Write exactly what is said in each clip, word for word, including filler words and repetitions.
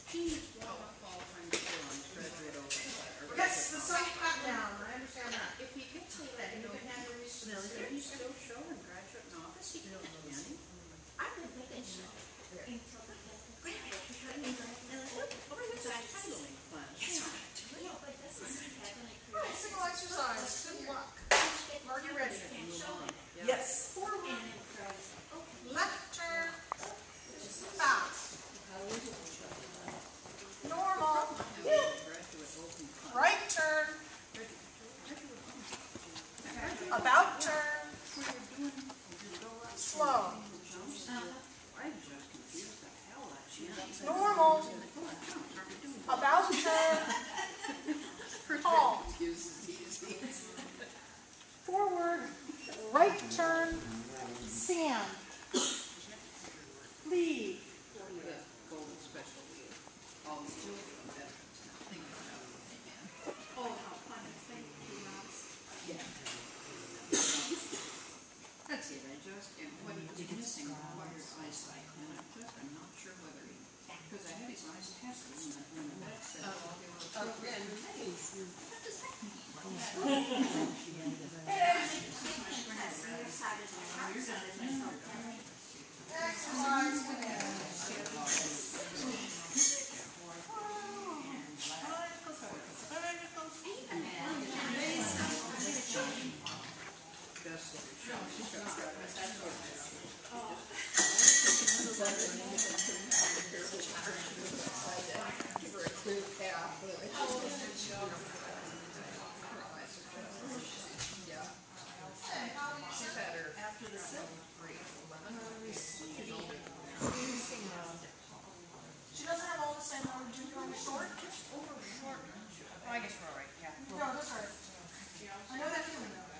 Yes, the sun cut down, I understand that. If he gets a letter, you can have your research, he's still showing graduate novice, he can have any. I could make it show. It's a titling class. All right, single exercise, good luck. Are you ready? Yes. Forward, left turn, fast. Normal, right turn, about turn, slow. Normal, about turn, tall. Forward, right turn, sand. Lead. Golden special lead. All the children that think about it. Oh, how fun. Thank you, Ross. Yeah. That's it, I just, and what he was missing required eyesight, and I just, I'm not sure whether he, because I had his eyes tested when the, when the vet said that they were appropriate. What does that mean? Exercise. She doesn't have all the same number. Do you want short? Just over short. Oh, I guess we're all right, yeah. No, that's right. I know that feeling though.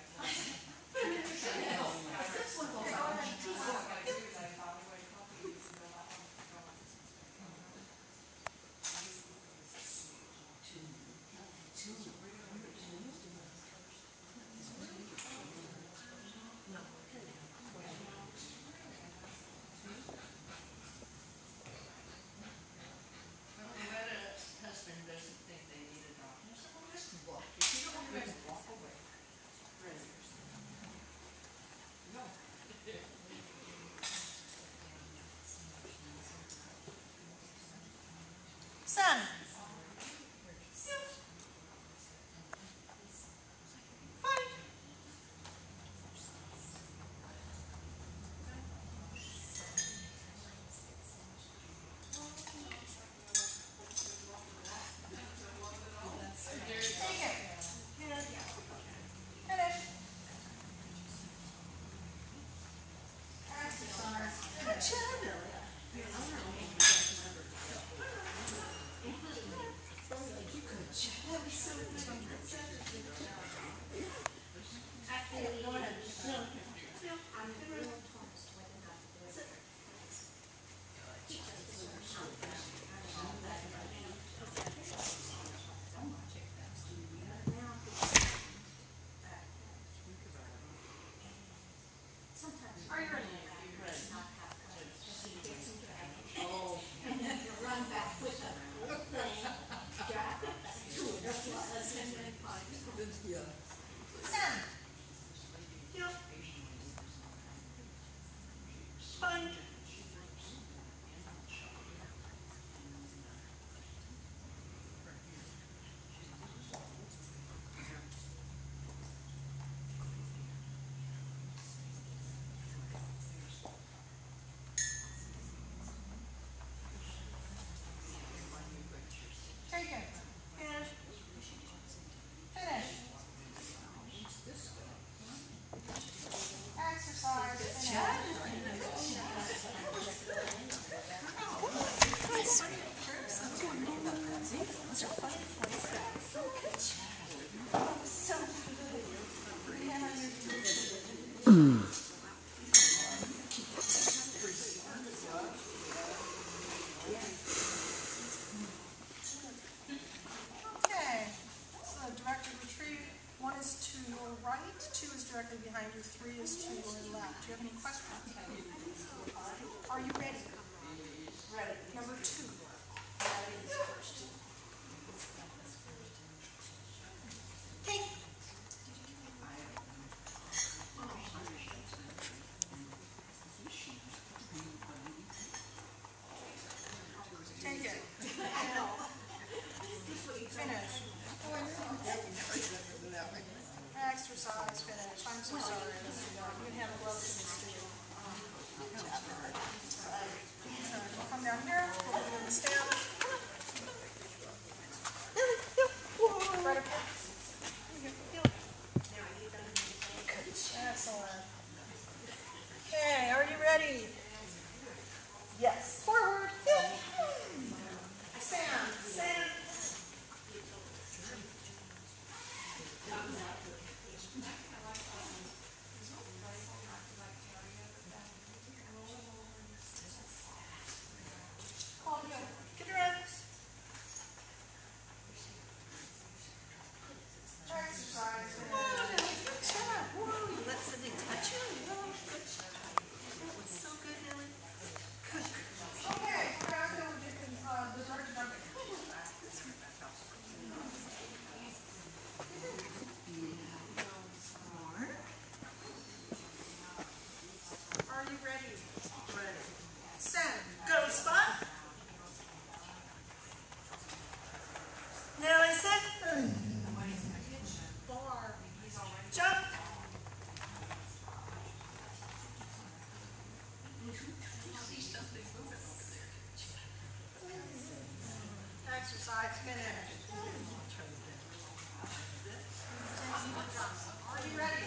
Husband doesn't think they need a doctor. So just walk. If you don't want to walk away. No. Send. Fight. Take it. Finish. Exercise. Good job, Billy. Ready, set, go, Spot. Nellie, set. Bar, jump. Exercise finished. Are you ready?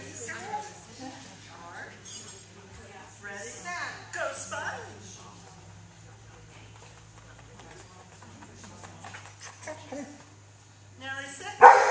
Ready, set, go, Spot. Nellie, sit.